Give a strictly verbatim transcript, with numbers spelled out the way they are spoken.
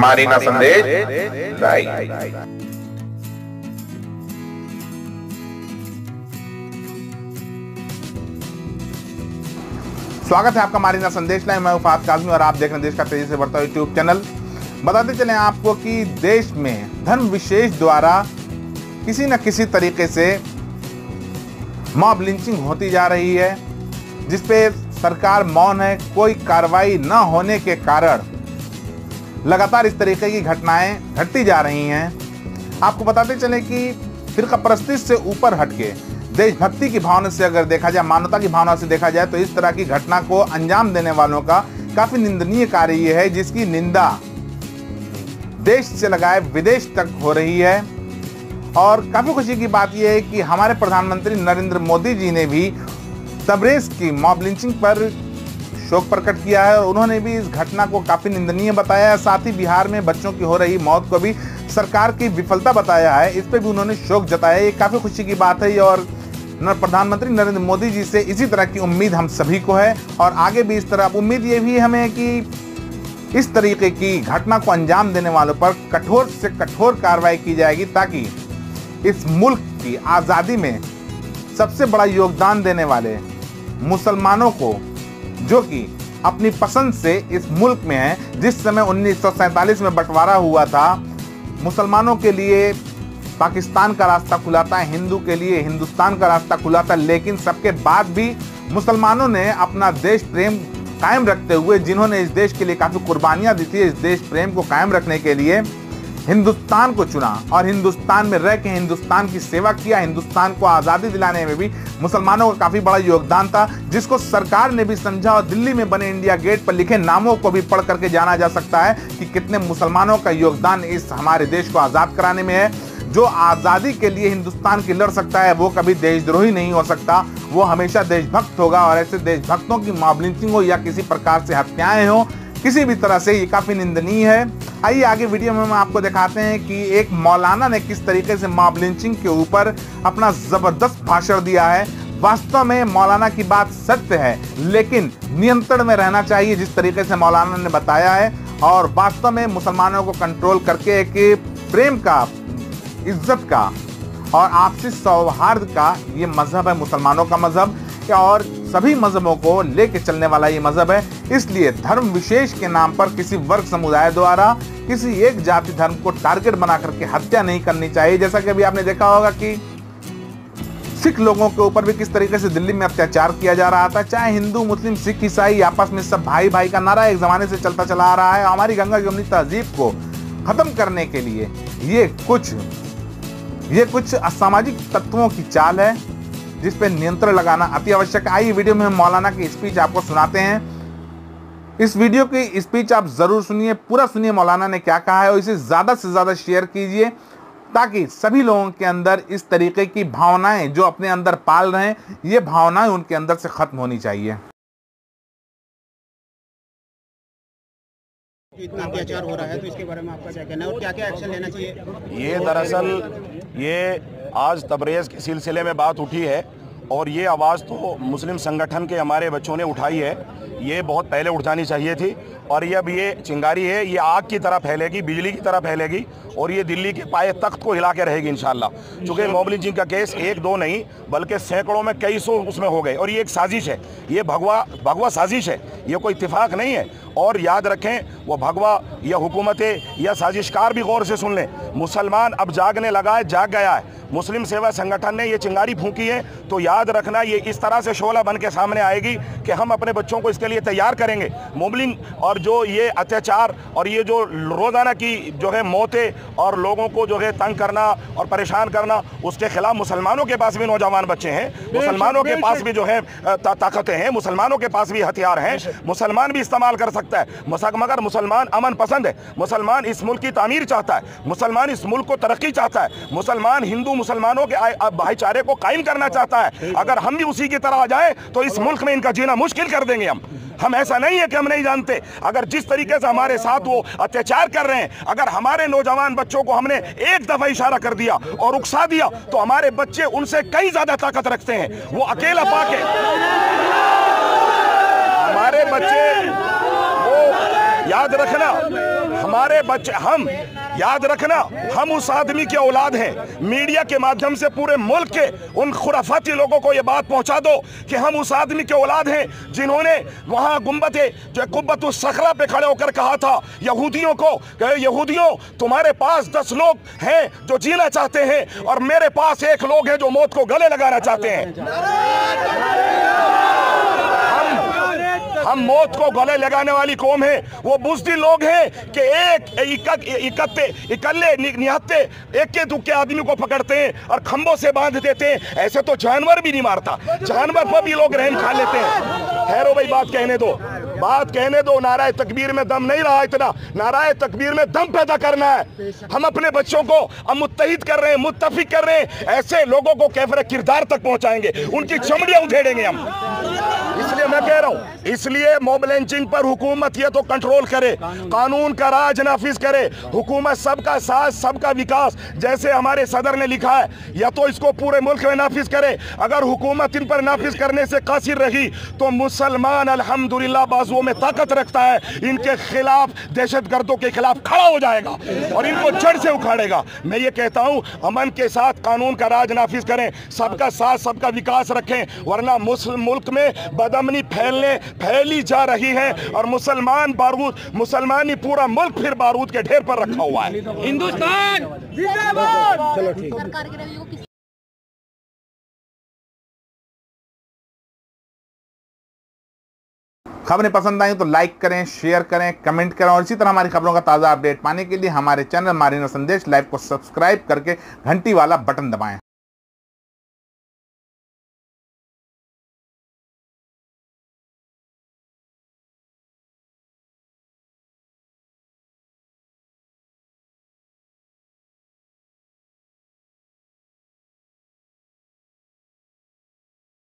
Marina संदेश राय। स्वागत है आपका मारीना संदेश लाइव। मैं उफात काज़मी और आप देख रहे हैं देश का तेजी से बढ़ता हुआ यूट्यूब चैनल। बताते चलें आपको कि देश में धर्म विशेष द्वारा किसी न किसी तरीके से मॉब लिंचिंग होती जा रही है, जिसपे सरकार मौन है। कोई कार्रवाई न होने के कारण लगातार इस तरीके की घटनाएं घटती जा रही हैं। आपको बताते चलें कि फिरका परस्ती से ऊपर हटके देशभक्ति की भावना से अगर देखा जाए, मानवता की भावना से देखा जाए, तो इस तरह की घटना को अंजाम देने वालों का काफी निंदनीय कार्य यह है, जिसकी निंदा देश से लगाए विदेश तक हो रही है। और काफी खुशी की बात यह है कि हमारे प्रधानमंत्री नरेंद्र मोदी जी ने भी तबरेज की मॉब लिंचिंग पर शोक प्रकट किया है और उन्होंने भी इस घटना को काफी निंदनीय बताया है। साथ ही बिहार में बच्चों की हो रही मौत को भी सरकार की विफलता बताया है, इस पर भी उन्होंने शोक जताया। ये काफी खुशी की बात है और प्रधानमंत्री नरेंद्र मोदी जी से इसी तरह की उम्मीद हम सभी को है और आगे भी इस तरह उम्मीद ये भी हमें कि इस तरीके की घटना को अंजाम देने वालों पर कठोर से कठोर कार्रवाई की जाएगी, ताकि इस मुल्क की आज़ादी में सबसे बड़ा योगदान देने वाले मुसलमानों को, जो कि अपनी पसंद से इस मुल्क में है, जिस समय उन्नीस सौ सैंतालीस में बंटवारा हुआ था, मुसलमानों के लिए पाकिस्तान का रास्ता खुला था, हिंदू के लिए हिंदुस्तान का रास्ता खुला था, लेकिन सबके बाद भी मुसलमानों ने अपना देश प्रेम कायम रखते हुए, जिन्होंने इस देश के लिए काफ़ी कुर्बानियां दी थी, इस देश प्रेम को कायम रखने के लिए हिंदुस्तान को चुना और हिंदुस्तान में रह के हिंदुस्तान की सेवा किया। हिंदुस्तान को आज़ादी दिलाने में भी मुसलमानों का काफ़ी बड़ा योगदान था, जिसको सरकार ने भी समझा और दिल्ली में बने इंडिया गेट पर लिखे नामों को भी पढ़ करके जाना जा सकता है कि कितने मुसलमानों का योगदान इस हमारे देश को आज़ाद कराने में है। जो आज़ादी के लिए हिंदुस्तान की लड़ सकता है, वो कभी देशद्रोही नहीं हो सकता, वो हमेशा देशभक्त होगा। और ऐसे देशभक्तों की मॉब लिंचिंग हो या किसी प्रकार से हत्याएं हो, किसी भी तरह से, ये काफ़ी निंदनीय है। आइए आगे वीडियो में हम आपको दिखाते हैं कि एक मौलाना ने किस तरीके से मॉब लिंचिंग के ऊपर अपना ज़बरदस्त भाषण दिया है। वास्तव में मौलाना की बात सत्य है, लेकिन नियंत्रण में रहना चाहिए, जिस तरीके से मौलाना ने बताया है। और वास्तव में मुसलमानों को कंट्रोल करके एक प्रेम का, इज्जत का और आपसी सौहार्द का ये मजहब है, मुसलमानों का मजहब, और सभी मजहबों को लेके चलने वाला ये मजहब है। इसलिए धर्म विशेष के नाम पर किसी वर्ग समुदाय द्वारा किसी एक जाति धर्म को टारगेट बना करके हत्या नहीं करनी चाहिए। जैसा कि अभी आपने देखा होगा कि सिख लोगों के ऊपर भी किस तरीके से दिल्ली में अत्याचार किया जा रहा था। चाहे हिंदू, मुस्लिम, सिख, ईसाई, आपस में सब भाई भाई का नारा एक जमाने से चलता चला आ रहा है। हमारी गंगा जमुनी तहजीब को खत्म करने के लिए ये कुछ ये कुछ असामाजिक तत्वों की चाल है, जिस पे नियंत्रण लगाना अति आवश्यक है। आइए वीडियो में हम मौलाना की स्पीच आपको सुनाते हैं। इस वीडियो की स्पीच आप जरूर सुनिए, पूरा सुनिए मौलाना ने क्या कहा है और इसे ज्यादा से ज्यादा शेयर कीजिए, ताकि सभी लोगों के अंदर इस तरीके की भावनाएं जो अपने अंदर पाल रहे हैं, ये भावनाएं उनके अंदर से खत्म होनी चाहिए। इतना अत्याचार हो रहा है, तो इसके बारे में आपका क्या कहना है और क्या क्या एक्शन लेना चाहिए? ये दरअसल ये आज तबरेज़ के सिलसिले में बात उठी है और ये आवाज़ तो मुस्लिम संगठन के हमारे बच्चों ने उठाई है। ये बहुत पहले उठ जानी चाहिए थी और ये अब ये चिंगारी है, ये आग की तरह फैलेगी, बिजली की तरह फैलेगी और ये दिल्ली के पाए तख्त को हिला के रहेगी इंशाल्लाह। चूँकि मॉब लिंचिंग का केस एक दो नहीं बल्कि सैकड़ों में कई सौ उसमें हो गए और ये एक साजिश है, ये भगवा भगवा साजिश है, ये कोई इत्तेफाक नहीं है। और याद रखें, वो भगवा या हुकूमतें या साजिशकार भी गौर से सुन लें, मुसलमान अब जागने लगा है, जाग गया है। मुस्लिम सेवा संगठन ने ये चिंगारी फूंकी है, तो याद रखना ये इस तरह से शोला बन के सामने आएगी कि हम अपने बच्चों को इसके लिए तैयार करेंगे। मोबलिंग और जो ये अत्याचार और ये जो रोज़ाना की जो है मौतें और लोगों को जो है तंग करना और परेशान करना, उसके खिलाफ मुसलमानों के पास भी नौजवान बच्चे हैं, मुसलमानों के पास भी जो है ताकतें हैं, मुसलमानों के पास भी हथियार हैं, मुसलमान भी इस्तेमाल कर सकता है। मगर मुसलमान अमन पसंद है, मुसलमान इस मुल्क की तामीर चाहता है, मुसलमान इस मुल्क को तरक्की चाहता है, मुसलमान हिंदू मुसलमानों के भाईचारे को कायम करना चाहता है। अगर हम भी उसी की तरह आ जाए तो इस मुल्क में इनका जीना मुश्किल कर देंगे हम हम ऐसा नहीं है कि हम नहीं जानते। अगर जिस तरीके से हमारे साथ वो अत्याचार कर रहे हैं, अगर हमारे नौजवान बच्चों को हमने एक दफा इशारा कर दिया और उकसा दिया तो हमारे बच्चे उनसे कई ज्यादा ताकत रखते हैं। वो अकेला पाके हमारे बच्चे, वो याद रखना, हमारे बच्चे, हम याद रखना, हम उस आदमी के औलाद हैं। मीडिया के माध्यम से पूरे मुल्क के उन खुराफाती लोगों को यह बात पहुंचा दो कि हम उस आदमी के औलाद हैं जिन्होंने वहां गुंबते जो कुब्बतुस सखरा पे खड़े होकर कहा था यहूदियों को, यहूदियों तुम्हारे पास दस लोग हैं जो जीना चाहते हैं और मेरे पास एक लोग हैं जो मौत को गले लगाना चाहते हैं। हम मौत को गले लगाने वाली कौम है। वो बुज़दिल लोग हैं कि एक इकट्ठे इकल्ले निहत्ते एक के दुख के आदमी को पकड़ते हैं और खंभों से बांध देते हैं। ऐसे तो जानवर भी नहीं मारता, जानवर पर भी लोग रहम खा लेते हैं। ठहरो भाई, बात कहने दो, बात कहने दो। नाराए तकबीर में दम नहीं रहा, इतना नाराए तकबीर में दम पैदा करना है। हम अपने बच्चों को अब मुत्तहिद कर रहे हैं, मुत्तफिक कर रहे हैं। ऐसे लोगों को कैफरे किरदार तक पहुंचाएंगे, उनकी चमड़ियां उधेड़ेंगे हम। इसलिए मैं कह रहा हूं, इसलिए मॉब लिंचिंग पर हुकूमत ये तो कंट्रोल करे, कानून का राज नाफिज करे। हुकूमत सबका साथ सबका विकास जैसे हमारे सदर ने लिखा है, या तो इसको पूरे मुल्क में नाफिज करे। अगर हुकूमत इन पर नाफिज करने से कासिर रही तो मुसलमान अल्हम्दुलिल्लाह बाजुओं में ताकत रखता है, इनके खिलाफ, दहशतगर्दों के खिलाफ खड़ा हो जाएगा और इनको जड़ से उखाड़ेगा। मैं ये कहता हूं, अमन के साथ कानून का राज नाफिज करें, सबका साथ सबका विकास रखें, वरना मुस्लिम मुल्क में बदअमनी फैलने फैली जा रही है और मुसलमान बारूद मुसलमानी पूरा मुल्क फिर बारूद के ढेर पर रखा हुआ है। हिंदुस्तान जिंदाबाद। चलो ठीक। खबरें पसंद आई तो लाइक करें, शेयर करें, कमेंट करें और इसी तरह हमारी खबरों का ताज़ा अपडेट पाने के लिए हमारे चैनल मारीना संदेश लाइव को सब्सक्राइब करके घंटी वाला बटन दबाएं।